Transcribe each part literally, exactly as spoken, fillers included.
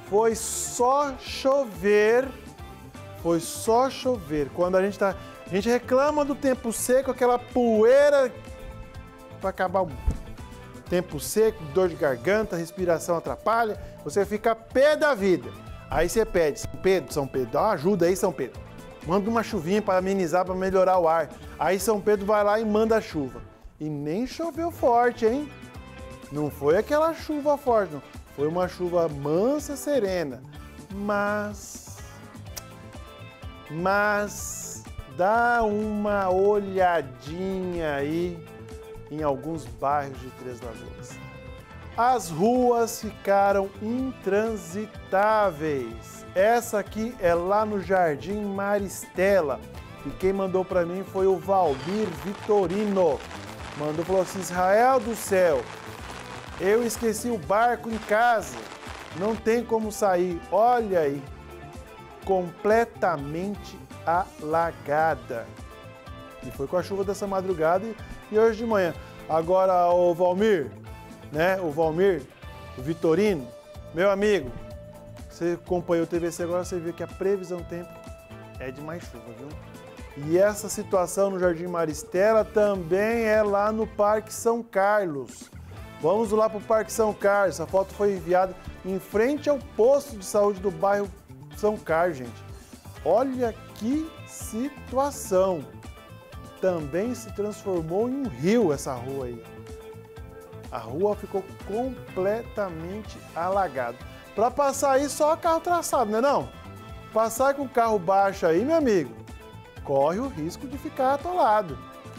Foi só chover, foi só chover. Quando a gente tá, a gente reclama do tempo seco, aquela poeira para acabar o tempo seco, dor de garganta, respiração atrapalha, você fica pé da vida. Aí você pede, São Pedro, São Pedro, dá uma ajuda aí, São Pedro. Manda uma chuvinha para amenizar, para melhorar o ar. Aí São Pedro vai lá e manda a chuva. E nem choveu forte, hein? Não foi aquela chuva forte, não. Foi uma chuva mansa, serena. Mas... Mas... Dá uma olhadinha aí em alguns bairros de Três Lagoas. As ruas ficaram intransitáveis. Essa aqui é lá no Jardim Maristela. E quem mandou para mim foi o Valmir Vitorino. Mandou, falou assim, Israel do céu, eu esqueci o barco em casa, não tem como sair. Olha aí, completamente alagada. E foi com a chuva dessa madrugada e, e hoje de manhã. Agora o Valmir, né, o Valmir, o Vitorino, meu amigo, você acompanhou o T V C agora, você viu que a previsão do tempo é de mais chuva, viu? E essa situação no Jardim Maristela também é lá no Parque São Carlos. Vamos lá para o Parque São Carlos. Essa foto foi enviada em frente ao posto de saúde do bairro São Carlos, gente. Olha que situação. Também se transformou em um rio essa rua aí. A rua ficou completamente alagada. Para passar aí só carro traçado, não é não? Passar com o carro baixo aí, meu amigo, corre o risco de ficar atolado.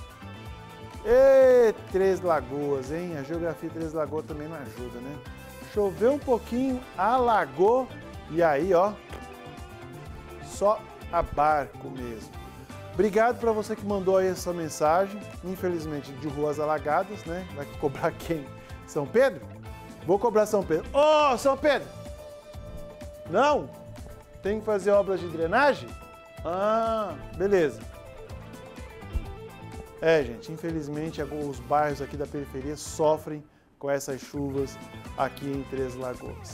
E Três Lagoas, hein? A geografia de Três Lagoas também não ajuda, né? Choveu um pouquinho, alagou e aí, ó, só a barco mesmo. Obrigado para você que mandou aí essa mensagem. Infelizmente, de ruas alagadas, né? Vai cobrar quem? São Pedro? Vou cobrar São Pedro. Ô, oh, São Pedro! Não? Tem que fazer obras de drenagem? Ah, beleza. É, gente, infelizmente os bairros aqui da periferia sofrem com essas chuvas aqui em Três Lagoas.